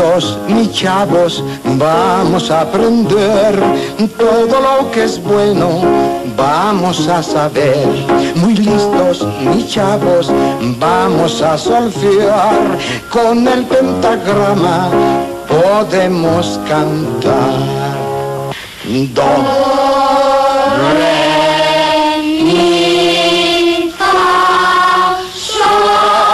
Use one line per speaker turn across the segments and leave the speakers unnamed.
listos, mis chavos, vamos a aprender todo lo que es bueno, vamos a saber. Muy listos, mis chavos, vamos a solfear, con el pentagrama podemos cantar. Do, re, mi, fa, sol.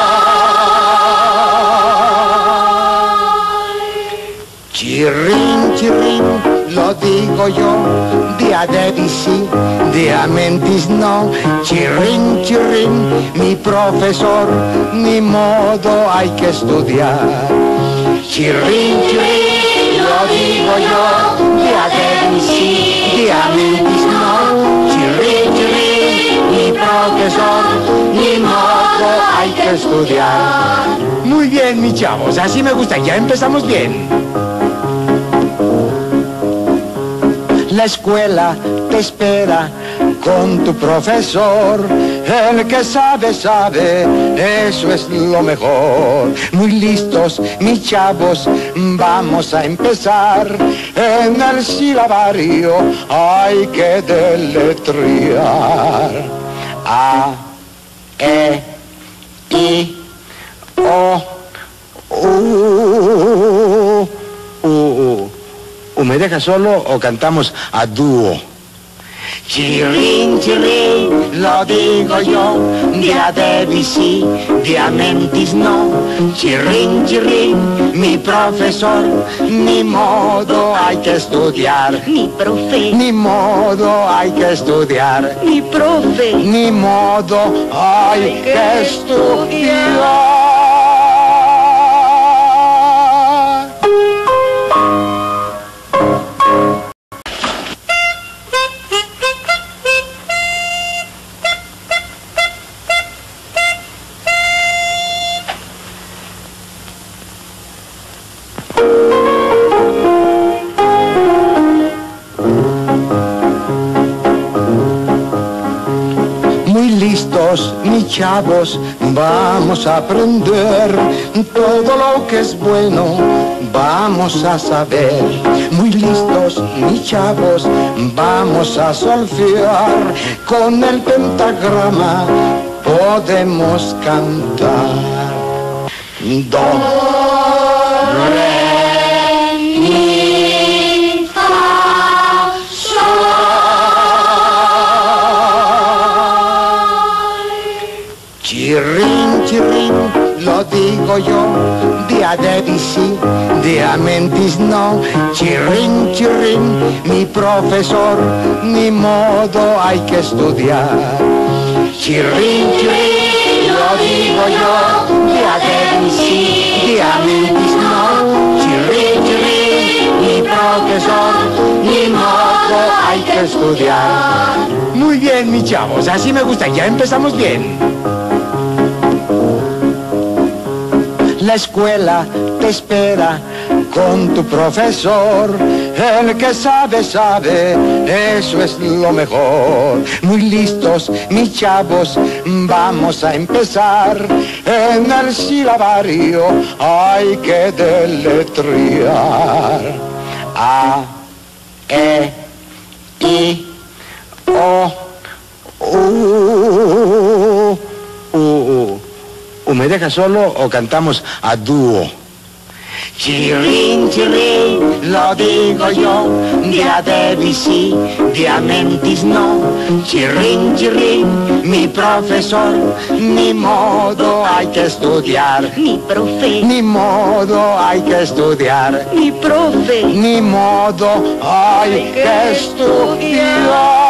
Chirrin, chirrin, lo digo yo, diadebi sí, diamentis no. Chirrin, chirrin, mi profesor, ni modo hay que estudiar. Chirrin, chirrin, lo digo yo, diadebi sí, diamentis no. Chirrin, chirrin, mi profesor, ni modo hay que estudiar. Muy bien, mis chavos, así me gusta, ya empezamos bien. La escuela te espera con tu profesor, el que sabe, sabe, eso es lo mejor. Muy listos, mis chavos, vamos a empezar. En el silabario hay que deletrear. A, E, I, O, U, U. ¿Me dejas solo o cantamos a dúo? Chirrin, chirrin, lo digo yo, diadebi sí, diamentis no. Chirrin, chirrin, mi profesor, ni modo hay que estudiar.
Mi profe,
Ni modo hay que estudiar.
mi profe,
Ni modo hay que estudiar. Mis chavos, vamos a aprender todo lo que es bueno, vamos a saber. Muy listos, mis chavos, vamos a solfear, con el pentagrama podemos cantar. Do, re, mi, fa, sol. Chirrin, chirrin, lo digo yo, diadebi sí, diamentis no. Chirrin, chirrin, mi profesor, ni modo hay que estudiar. Chirrin, chirrin, lo digo yo, diadebi sí, diamentis no. Chirrin, chirrin, mi profesor, ni modo hay que estudiar. Muy bien, mis chavos, así me gusta, ya empezamos bien. La escuela te espera con tu profesor, el que sabe, sabe, eso es lo mejor. Muy listos, mis chavos, vamos a empezar. En el silabario hay que deletrear. A, E, I, O, U, U. ¿Me dejas solo o cantamos a dúo? Chirrin, chirrin, lo digo yo, diadebi sí, diamentis no. Chirrin, chirrin, mi profesor, ni modo hay que estudiar.
mi profe,
Ni modo hay que estudiar.
mi profe,
Ni modo hay que estudiar.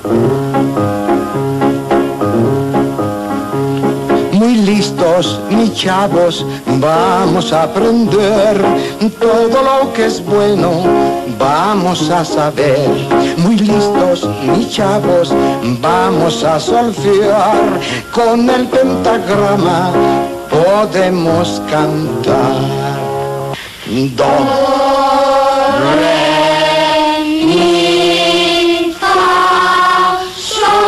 Mis mis chavos, vamos a aprender todo lo que es bueno, vamos a saber. Muy listos, mis chavos, vamos a solfear. Con el pentagrama podemos cantar. Do, re, mi, fa, sol.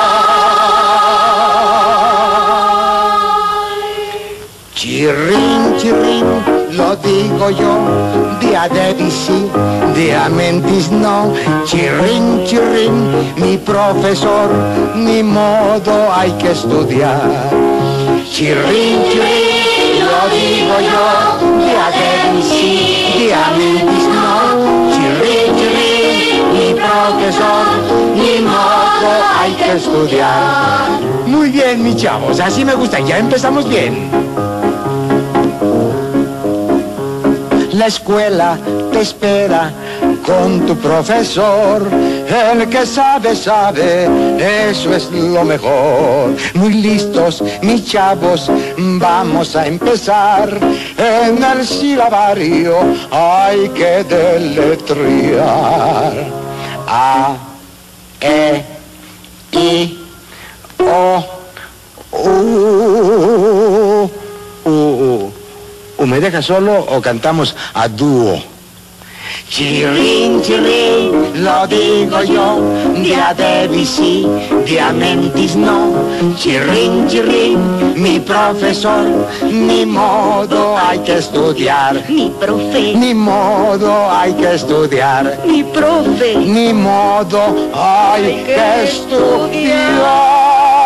Chirrin, chirrin, lo digo yo, diadebi sí, diamentis no. Chirrin, chirrin, mi profesor, ni modo hay que estudiar. Chirrin, chirrin, lo digo yo, diadebi sí, diamentis no. Chirrin, chirrin, mi profesor, ni modo hay que estudiar. Muy bien, mis chavos, así me gusta, ya empezamos bien. La escuela te espera con tu profesor, el que sabe, sabe, eso es lo mejor. Muy listos, mis chavos, vamos a empezar. En el silabario hay que deletrear. A, E, I, O, U, U. ¿Me dejas solo o cantamos a dúo? Chirrin, chirrin, lo digo yo, diadebi sí, diamentis no. Chirrin, chirrin, mi profesor, ni modo hay que estudiar.
Mi profe,
Ni modo hay que estudiar.
mi profe,
Ni modo hay que estudiar.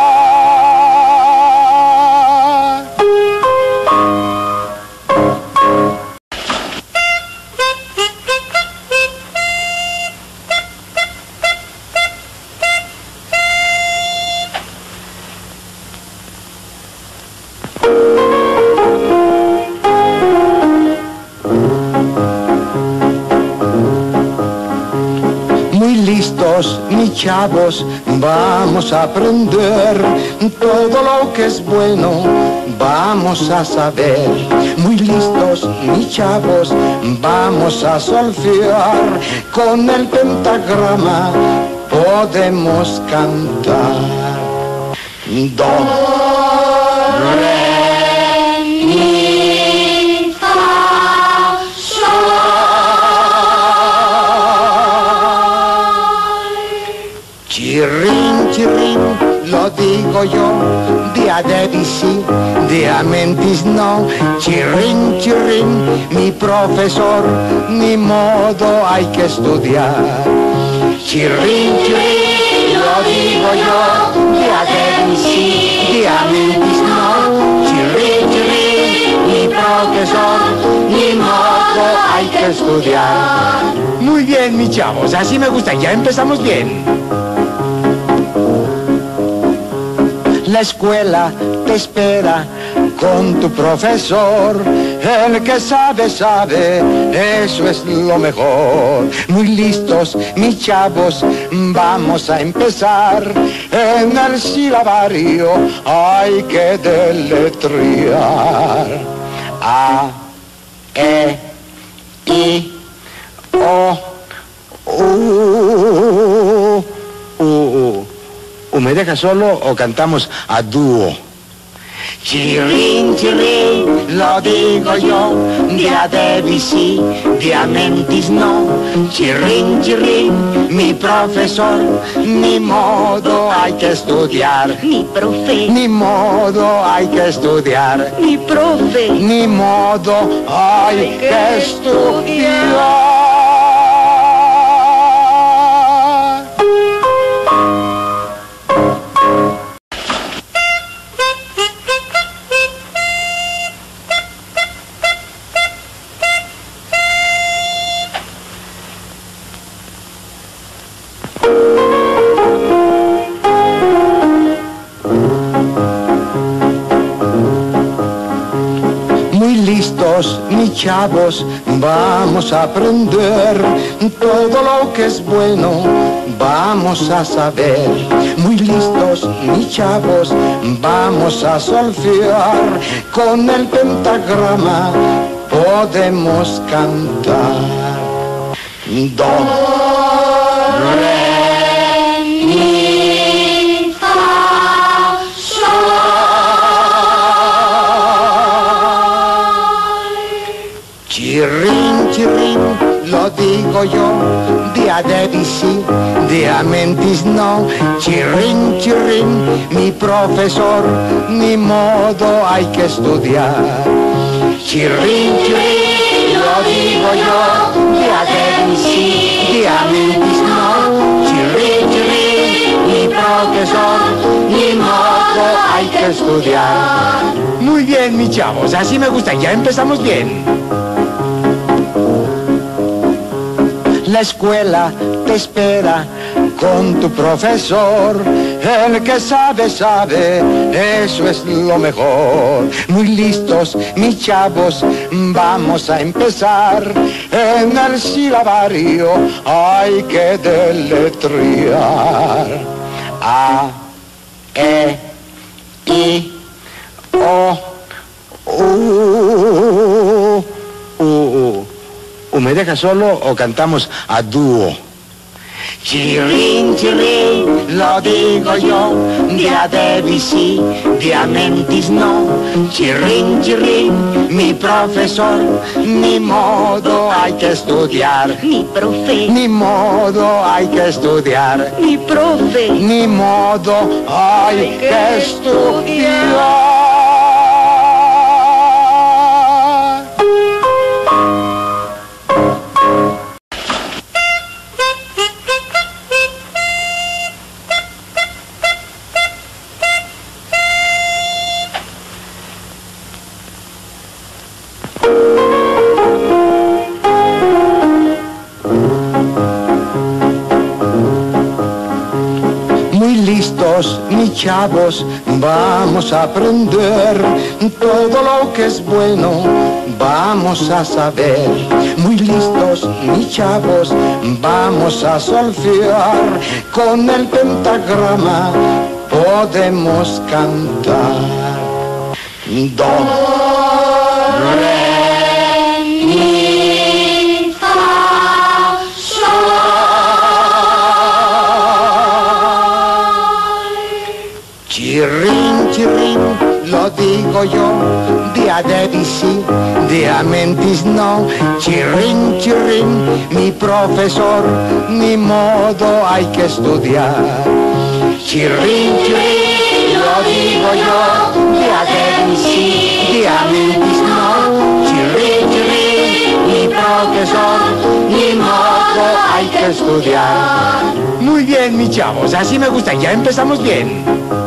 Mis chavos, vamos a aprender todo lo que es bueno, vamos a saber. Muy listos, mis chavos, vamos a solfear. Con el pentagrama podemos cantar. Do, re, mi, fa, sol. Chirrin, chirrin, lo digo yo, diadebi sí, diamentis no. Chirrin, chirrin, mi profesor, ni modo hay que estudiar. Chirrin, chirrin, lo digo yo, diadebi sí, diamentis no. Chirrin, chirrin, mi profesor, ni modo hay que estudiar. Muy bien, mis chavos, así me gusta, ya empezamos bien. La escuela te espera con tu profesor, el que sabe, sabe, eso es lo mejor. Muy listos, mis chavos, vamos a empezar. En el silabario hay que deletrear. A, E, I, O, U, U. ¿Me dejas solo o cantamos a dúo? Chirrin, chirrin, lo digo yo, diadebi sí, diamentis no. Chirrin, chirrin, mi profesor, ni modo hay que estudiar.
mi profe,
Ni modo hay que estudiar.
mi profe,
Ni modo hay que estudiar. Mis mis chavos, vamos a aprender todo lo que es bueno, vamos a saber. Muy listos, mis chavos, vamos a solfear, con el pentagrama podemos cantar. Do, re, mi, fa, sol. Chirrin, chirrin, lo digo yo, diadebi sí, diamentis no. Chirrin, chirrin, mi profesor, ni modo hay que estudiar. Chirrin, chirrin, lo digo yo, diadebi sí, diamentis no. Chirrin, chirrin, mi profesor, ni modo hay que estudiar. Muy bien, mis chavos, así me gusta, ya empezamos bien. La escuela te espera con tu profesor, el que sabe, sabe, eso es lo mejor. Muy listos, mis chavos, vamos a empezar. En el silabario hay que deletrear. A, E, I, O, U, U. ¿Me dejas solo o cantamos a dúo? Chirrin, chirrin, lo digo yo, diadebi sí, diamentis no. Chirrin, chirrin, mi profesor, ni modo hay que estudiar.
Mi profe,
Ni modo hay que estudiar.
mi profe,
Ni modo hay que estudiar. Mis chavos, vamos a aprender todo lo que es bueno, vamos a saber. Muy listos, mis chavos, vamos a solfear, con el pentagrama podemos cantar. Do, re, mi, fa, sol. Chirrin, chirrin, lo digo yo, diadebi sí, diamentis no. Chirrin, chirrin, mi profesor, ni modo hay que estudiar. Chirrin, chirrin, lo digo yo, diadebi sí, diamentis no. Chirrin, chirrin, mi profesor, ni modo hay que estudiar. Muy bien, mis chavos, así me gusta, ya empezamos bien.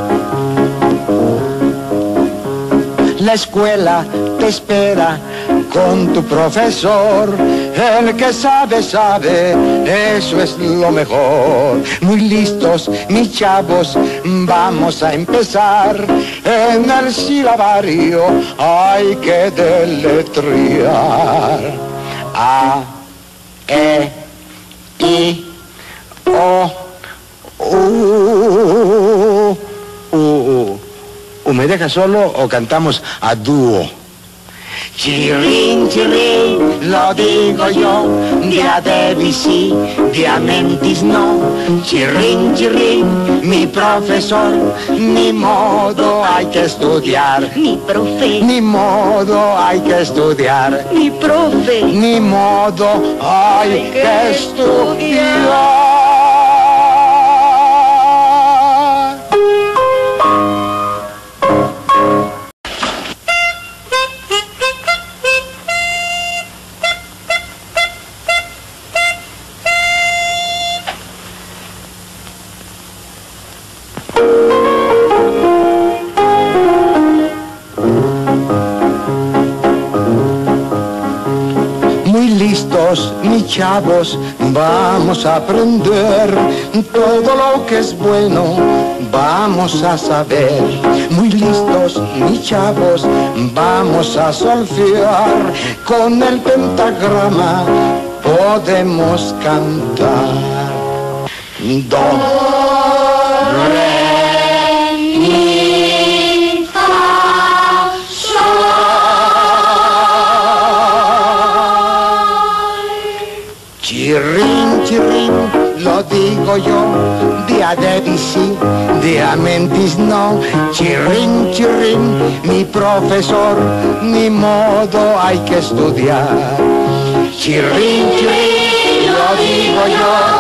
La escuela te espera con tu profesor, el que sabe, sabe, eso es lo mejor. Muy listos, mis chavos, vamos a empezar. En el silabario hay que deletrear. A, E, I, O, U, U. ¿Me dejas solo o cantamos a dúo? Chirrin, chirrin, lo digo yo, diadebi sí, diamentis no. Chirrin, chirrin, mi profesor, ni modo hay que estudiar.
mi profe,
Ni modo hay que estudiar.
mi profe,
Ni modo hay que estudiar. chavos, vamos a aprender todo lo que es bueno, vamos a saber. Muy listos, mis chavos, vamos a solfear. Con el pentagrama podemos cantar. Do, re, mi, fa, sol. Chirrin, chirrin, lo digo yo, de a Davis sí, de a Mentis no. Chirrin, chirrin, mi profesor, ni modo hay que estudiar. Chirrin, chirrin, lo digo yo,